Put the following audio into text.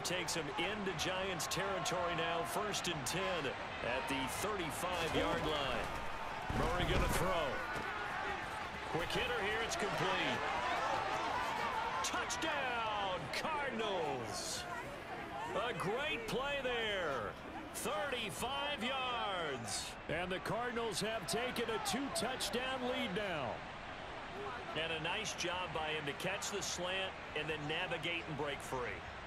takes him into Giants territory now, 1st and 10 at the 35-yard line. Murray going to throw. Quick hitter here. It's complete. Touchdown, Cardinals. A great play there. 35 yards. And the Cardinals have taken a 2-touchdown lead now. And a nice job by him to catch the slant and then navigate and break free.